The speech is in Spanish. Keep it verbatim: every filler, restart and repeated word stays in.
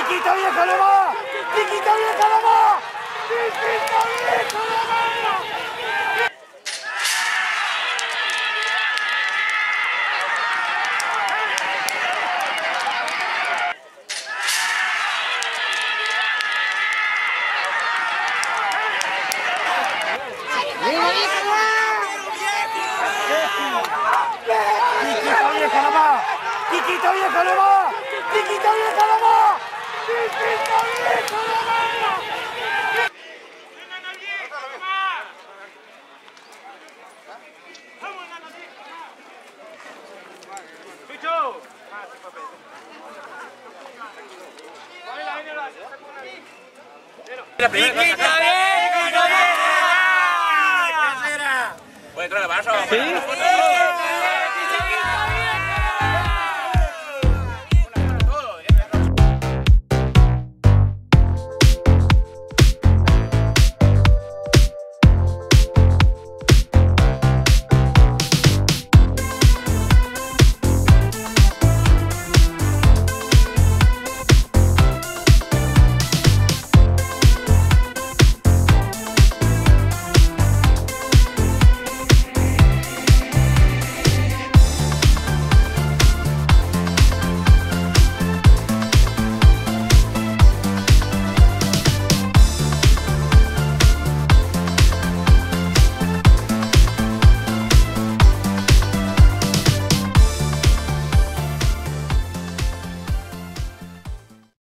¡Chiquita vieja lo va! ¡Chiquita vieja lo va! ¡Chiquita vieja lo va! ¡Chiquita vieja lo va! ¡Chiquita vieja lo va! ¡Chiquita vieja lo va! ¡Chiquita vieja lo va! ¡Chiquita vieja! ¿Puede entrar a Barça? ¿Sí?